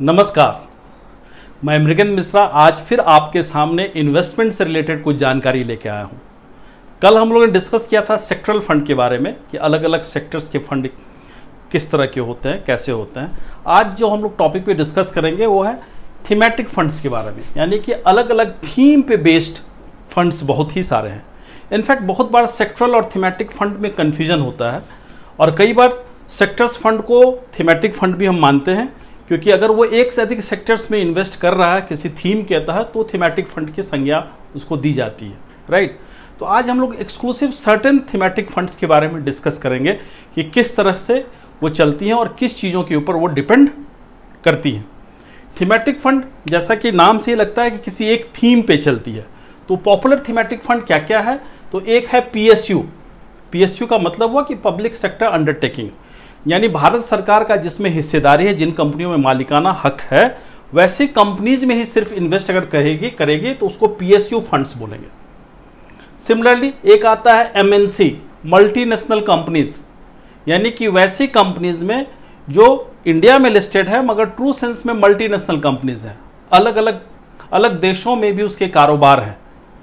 नमस्कार, मैं मृगन मिश्रा आज फिर आपके सामने इन्वेस्टमेंट से रिलेटेड कुछ जानकारी लेके आया हूँ। कल हम लोगों ने डिस्कस किया था सेक्टरल फंड के बारे में कि अलग अलग सेक्टर्स के फंड किस तरह के होते हैं, कैसे होते हैं। आज जो हम लोग टॉपिक पे डिस्कस करेंगे वो है थीमेटिक फंड्स के बारे में, यानी कि अलग अलग थीम पे बेस्ड फंड्स बहुत ही सारे हैं। इनफैक्ट बहुत बार सेक्टरल और थीमेटिक फंड में कन्फ्यूजन होता है और कई बार सेक्टर्स फंड को थीमेटिक फंड भी हम मानते हैं, क्योंकि अगर वो एक से अधिक सेक्टर्स में इन्वेस्ट कर रहा है किसी थीम के तहत तो थीमेटिक फंड की संज्ञा उसको दी जाती है, राइट। तो आज हम लोग एक्सक्लूसिव सर्टेन थीमेटिक फंड्स के बारे में डिस्कस करेंगे कि किस तरह से वो चलती हैं और किस चीज़ों के ऊपर वो डिपेंड करती हैं। थीमेटिक फंड जैसा कि नाम से ही लगता है कि किसी एक थीम पे चलती है। तो पॉपुलर थीमेटिक फंड क्या क्या है? तो एक है पीएसयू। पीएसयू का मतलब हुआ कि पब्लिक सेक्टर अंडरटेकिंग, यानी भारत सरकार का जिसमें हिस्सेदारी है, जिन कंपनियों में मालिकाना हक है, वैसी कंपनीज में ही सिर्फ इन्वेस्ट अगर करेगी तो उसको पीएसयू फंड्स बोलेंगे। सिमिलरली एक आता है एमएनसी, मल्टीनेशनल कंपनीज, यानी कि वैसी कंपनीज में जो इंडिया में लिस्टेड है मगर ट्रू सेंस में मल्टीनेशनल कंपनीज हैं, अलग देशों में भी उसके कारोबार हैं।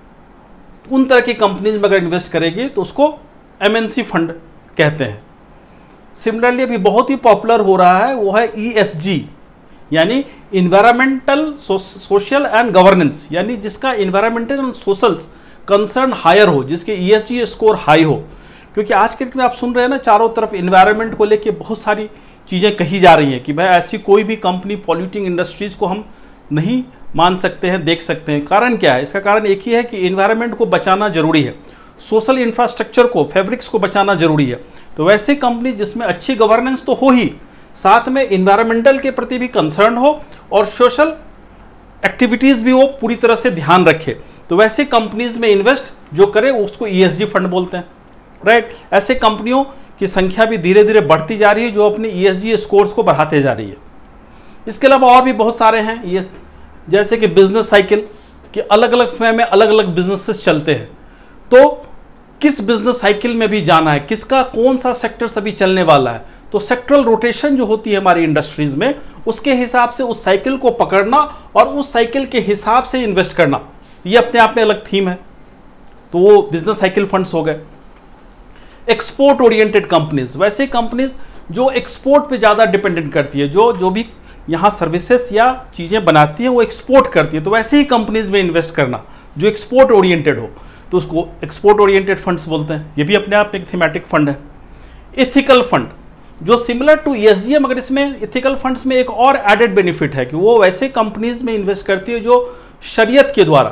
उन तरह की कंपनीज में अगर इन्वेस्ट करेगी तो उसको एमएनसी फंड कहते हैं। सिमिलरली अभी बहुत ही पॉपुलर हो रहा है वो है ईएसजी, यानी इन्वायरमेंटल सोशल एंड गवर्नेंस, यानी जिसका environmental and social concern higher हो, जिसके ईएसजी स्कोर हाई हो। क्योंकि आज के डेट में आप सुन रहे हैं ना, चारों तरफ इन्वायरमेंट को लेके बहुत सारी चीज़ें कही जा रही हैं कि भाई ऐसी कोई भी कंपनी पॉल्यूटिंग इंडस्ट्रीज को हम नहीं मान सकते हैं, देख सकते हैं। कारण क्या है? इसका कारण एक ही है कि इन्वायरमेंट को बचाना जरूरी है, सोशल इंफ्रास्ट्रक्चर को, फैब्रिक्स को बचाना जरूरी है। तो वैसे कंपनी जिसमें अच्छी गवर्नेंस तो हो ही, साथ में इन्वायरमेंटल के प्रति भी कंसर्न हो और सोशल एक्टिविटीज़ भी वो पूरी तरह से ध्यान रखे, तो वैसे कंपनीज में इन्वेस्ट जो करे उसको ईएसजी फंड बोलते हैं, राइट। ऐसे कंपनियों की संख्या भी धीरे धीरे बढ़ती जा रही है जो अपने ईएसजी स्कोर्स को बढ़ाते जा रही है। इसके अलावा और भी बहुत सारे हैं ये, जैसे कि बिजनेस साइकिल के अलग अलग समय में अलग अलग बिजनेसेस चलते हैं। तो किस बिजनेस साइकिल में भी जाना है, किसका कौन सा सेक्टर अभी चलने वाला है, तो सेक्टरल रोटेशन जो होती है हमारी इंडस्ट्रीज में, उसके हिसाब से उस साइकिल को पकड़ना और उस साइकिल के हिसाब से इन्वेस्ट करना, ये अपने आप में अलग थीम है। तो वो बिजनेस साइकिल फंड्स हो गए। एक्सपोर्ट ओरिएंटेड कंपनीज, वैसे कंपनीज जो एक्सपोर्ट पे ज़्यादा डिपेंडेंट करती है, जो भी यहाँ सर्विसेज या चीज़ें बनाती है वो एक्सपोर्ट करती है, तो वैसे ही कंपनीज में इन्वेस्ट करना जो एक्सपोर्ट ओरिएंटेड हो तो उसको एक्सपोर्ट ओरिएंटेड फंड्स बोलते हैं। ये भी अपने आप में एक थीमेटिक फंड है। एथिकल फंड जो सिमिलर टू ईएसजी, मगर इसमें एथिकल फंड्स में एक और एडेड बेनिफिट है कि वो वैसे कंपनीज में इन्वेस्ट करती है जो शरीयत के द्वारा,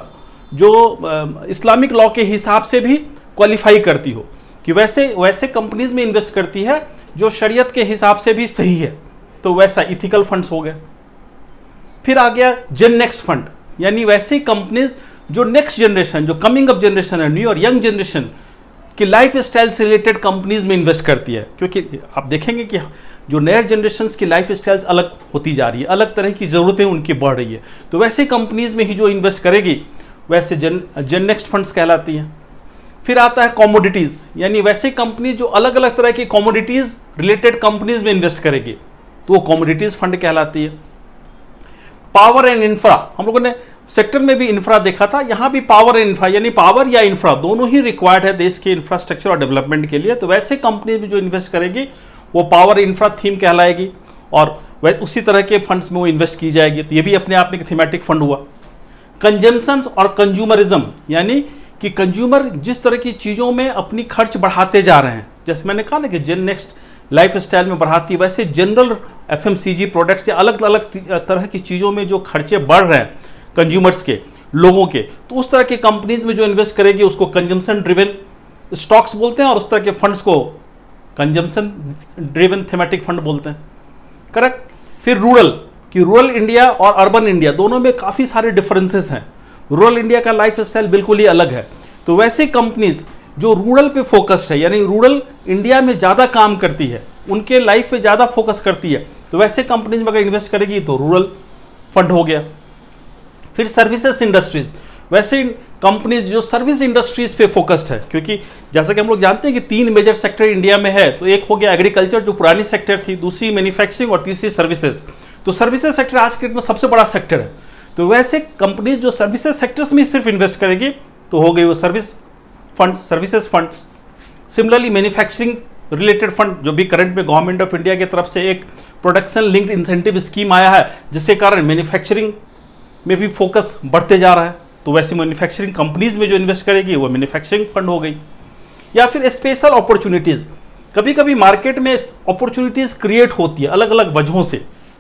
जो इस्लामिक लॉ के हिसाब से भी क्वालिफाई करती हो, कि वैसे कंपनीज में इन्वेस्ट करती है जो शरीयत के हिसाब से भी सही है, तो वैसा इथिकल फंड्स हो गए। फिर आ गया जेन नेक्स्ट फंड, यानी वैसी कंपनीज जो नेक्स्ट जनरेशन, जो कमिंग अप जनरेशन है, न्यू और यंग जनरेशन की लाइफ स्टाइल से रिलेटेड कंपनीज में इन्वेस्ट करती है। क्योंकि आप देखेंगे कि जो नए जनरेशन की लाइफ स्टाइल्स अलग होती जा रही है, अलग तरह की ज़रूरतें उनकी बढ़ रही है, तो वैसे कंपनीज में ही जो इन्वेस्ट करेगी वैसे जेन नेक्स्ट फंड्स कहलाती हैं। फिर आता है कॉमोडिटीज़, यानी वैसे कंपनी जो अलग अलग तरह की कॉमोडिटीज़ रिलेटेड कंपनीज में इन्वेस्ट करेगी तो वो कॉमोडिटीज़ फंड कहलाती है। पावर एंड इंफ्रा, हम लोगों ने सेक्टर में भी इंफ्रा देखा था, यहाँ भी पावर एंड इंफ्रा, यानी पावर या इंफ्रा दोनों ही रिक्वायर्ड है देश के इंफ्रास्ट्रक्चर और डेवलपमेंट के लिए, तो वैसे कंपनी भी जो इन्वेस्ट करेगी वो पावर इंफ्रा थीम कहलाएगी और वह उसी तरह के फंड्स में वो इन्वेस्ट की जाएगी। तो ये भी अपने आप में एक थीमेटिक फंड हुआ। कंजम्पशन और कंज्यूमरिज्म, यानी कि कंज्यूमर जिस तरह की चीज़ों में अपनी खर्च बढ़ाते जा रहे हैं, जैसे मैंने कहा ना कि जेन नेक्स्ट लाइफ स्टाइल में बढ़ाती है, वैसे जनरल एफएमसीजी प्रोडक्ट्स या अलग अलग तरह की चीज़ों में जो खर्चे बढ़ रहे हैं कंज्यूमर्स के, लोगों के, तो उस तरह की कंपनीज में जो इन्वेस्ट करेगी उसको कंजम्पशन ड्रिवन स्टॉक्स बोलते हैं और उस तरह के फंड्स को कंजम्पशन ड्रिवन थीमेटिक फंड बोलते हैं, करेक्ट। फिर रूरल, कि रूरल इंडिया और अर्बन इंडिया दोनों में काफ़ी सारे डिफरेंसेस हैं। रूरल इंडिया का लाइफ स्टाइल बिल्कुल ही अलग है, तो वैसे कंपनीज जो रूरल पे फोकस्ड है, यानी रूरल इंडिया में ज़्यादा काम करती है, उनके लाइफ पे ज़्यादा फोकस करती है, तो वैसे कंपनीज में अगर इन्वेस्ट करेगी तो रूरल फंड हो गया। फिर सर्विसेज इंडस्ट्रीज, वैसे कंपनीज जो सर्विस इंडस्ट्रीज पे फोकस्ड है, क्योंकि जैसा कि हम लोग जानते हैं कि 3 मेजर सेक्टर इंडिया में है, तो एक हो गया एग्रीकल्चर जो पुरानी सेक्टर थी, दूसरी मैन्युफैक्चरिंग और तीसरी सर्विसेज। तो सर्विसेज सेक्टर आज के डेट में सबसे बड़ा सेक्टर है। तो वैसे कंपनी जो सर्विसेज सेक्टर्स में सिर्फ इन्वेस्ट करेगी तो हो गई वो service fund, services funds. Similarly manufacturing related fund, जो भी करंट में गवर्नमेंट ऑफ इंडिया की तरफ से एक प्रोडक्शन लिंक्ड इंसेंटिव स्कीम आया है, जिसके कारण मैन्युफैक्चरिंग में भी फोकस बढ़ते जा रहा है, तो वैसे मैन्युफैक्चरिंग कंपनीज में जो इन्वेस्ट करेगी वो मैन्युफैक्चरिंग फंड हो गई। या फिर स्पेशल अपॉर्चुनिटीज़, कभी कभी मार्केट में अपॉर्चुनिटीज़ क्रिएट होती है अलग अलग वजहों से,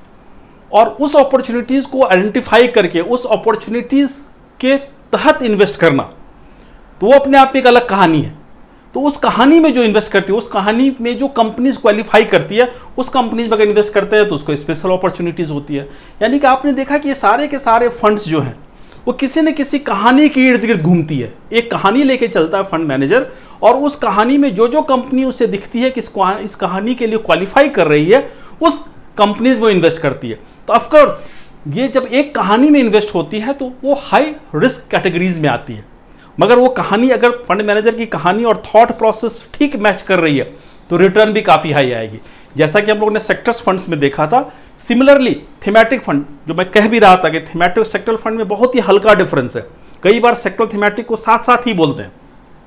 और उस अपॉर्चुनिटीज़ को आइडेंटिफाई करके उस अपॉर्चुनिटीज़ के तहत इन्वेस्ट करना, तो वो अपने आप में एक अलग कहानी है। तो उस कहानी में जो इन्वेस्ट करती है, उस कहानी में जो कंपनीज क्वालिफाई करती है, उस कंपनीज में अगर इन्वेस्ट करते हैं तो उसको स्पेशल अपॉर्चुनिटीज़ होती है। यानी कि आपने देखा कि ये सारे के सारे फंड्स जो हैं वो किसी न किसी कहानी के इर्द गिर्द घूमती है। एक कहानी लेके चलता है फंड मैनेजर, और उस कहानी में जो जो कंपनी उसे दिखती है कि इस कहानी के लिए क्वालिफाई कर रही है, उस कंपनीज में इन्वेस्ट करती है। तो ऑफकोर्स ये जब एक कहानी में इन्वेस्ट होती है तो वो हाई रिस्क कैटेगरीज में आती है, मगर वो कहानी अगर फंड मैनेजर की कहानी और थॉट प्रोसेस ठीक मैच कर रही है तो रिटर्न भी काफ़ी हाई आएगी, जैसा कि हम लोगों ने सेक्टर्स फंड्स में देखा था। सिमिलरली थीमेटिक फंड, जो मैं कह भी रहा था कि थीमेटिक सेक्टर फंड में बहुत ही हल्का डिफरेंस है, कई बार सेक्टर थीमेटिक को साथ साथ ही बोलते हैं।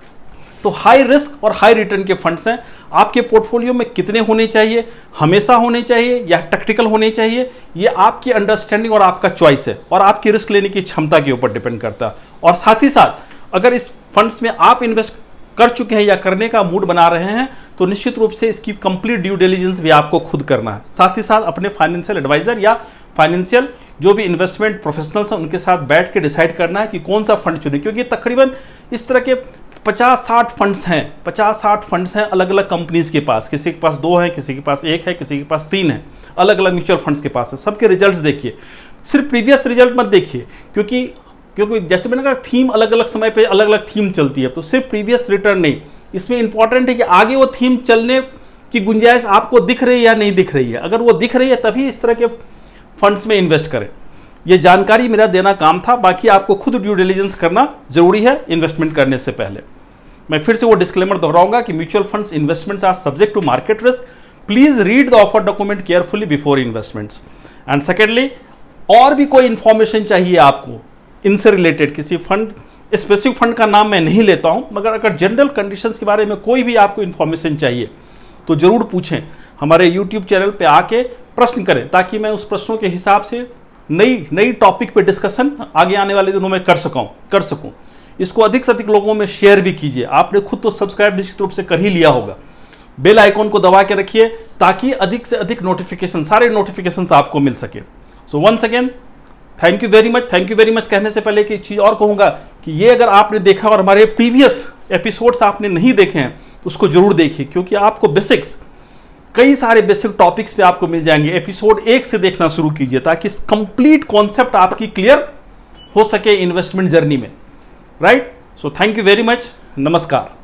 तो हाई रिस्क और हाई रिटर्न के फंड्स हैं। आपके पोर्टफोलियो में कितने होने चाहिए, हमेशा होने चाहिए या टैक्टिकल होने चाहिए, ये आपकी अंडरस्टैंडिंग और आपका चॉइस है, और आपकी रिस्क लेने की क्षमता के ऊपर डिपेंड करता है। और साथ ही साथ अगर इस फंड्स में आप इन्वेस्ट कर चुके हैं या करने का मूड बना रहे हैं तो निश्चित रूप से इसकी कंप्लीट ड्यू डिलिजेंस भी आपको खुद करना है। साथ ही साथ अपने फाइनेंशियल एडवाइजर या फाइनेंशियल जो भी इन्वेस्टमेंट प्रोफेशनल्स हैं उनके साथ बैठ के डिसाइड करना है कि कौन सा फंड चुने, क्योंकि तकरीबन इस तरह के 50-60 फंड्स हैं, 50-60 फंड्स हैं अलग अलग कंपनीज के पास। किसी के पास 2 हैं, किसी के पास 1 है, किसी के पास 3 है, अलग अलग म्यूचुअल फंड्स के पास है। सबके रिजल्ट्स देखिए, सिर्फ प्रीवियस रिजल्ट मत देखिए, क्योंकि जैसे मैंने कहा थीम अलग अलग समय पे अलग अलग थीम चलती है, तो सिर्फ प्रीवियस रिटर्न नहीं, इसमें इंपॉर्टेंट है कि आगे वो थीम चलने की गुंजाइश आपको दिख रही है या नहीं दिख रही है। अगर वो दिख रही है तभी इस तरह के फंड्स में इन्वेस्ट करें। ये जानकारी मेरा देना काम था, बाकी आपको खुद ड्यू डिलिजेंस करना जरूरी है इन्वेस्टमेंट करने से पहले। मैं फिर से वो डिस्क्लेमर दोहराऊंगा कि mutual funds investments are subject to market risk, please read the offer document carefully before investments. And secondly, और भी कोई इंफॉर्मेशन चाहिए आपको इनसे रिलेटेड, किसी फंड स्पेसिफिक फंड का नाम मैं नहीं लेता हूं, मगर अगर जनरल कंडीशंस के बारे में कोई भी आपको इन्फॉर्मेशन चाहिए तो जरूर पूछें, हमारे यूट्यूब चैनल पे आके प्रश्न करें, ताकि मैं उस प्रश्नों के हिसाब से नई टॉपिक पे डिस्कशन आगे आने वाले दिनों में कर सकूं। इसको अधिक से अधिक लोगों में शेयर भी कीजिए। आपने खुद तो सब्सक्राइब निश्चित रूप से कर ही लिया होगा, बेल आइकॉन को दबा के रखिए ताकि अधिक से अधिक नोटिफिकेशन, सारे नोटिफिकेशन आपको मिल सके। So once again thank you very much कहने से पहले एक चीज़ और कहूँगा कि ये अगर आपने देखा और हमारे प्रीवियस एपिसोड्स आपने नहीं देखे हैं तो उसको जरूर देखिए, क्योंकि आपको बेसिक्स, कई सारे बेसिक टॉपिक्स पे आपको मिल जाएंगे। एपिसोड 1 से देखना शुरू कीजिए ताकि कंप्लीट कॉन्सेप्ट आपकी क्लियर हो सके इन्वेस्टमेंट जर्नी में, right. So thank you very much, नमस्कार।